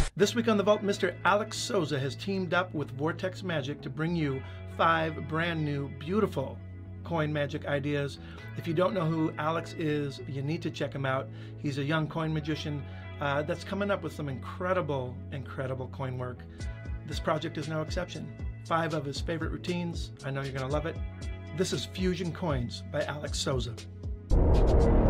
This week on The Vault, Mr. Alex Soza has teamed up with Vortex Magic to bring you 5 brand new, beautiful coin magic ideas. If you don't know who Alex is, you need to check him out. He's a young coin magician that's coming up with some incredible, incredible coin work. This project is no exception. 5 of his favorite routines. I know you're going to love it. This is Fusion Coins by Alex Soza.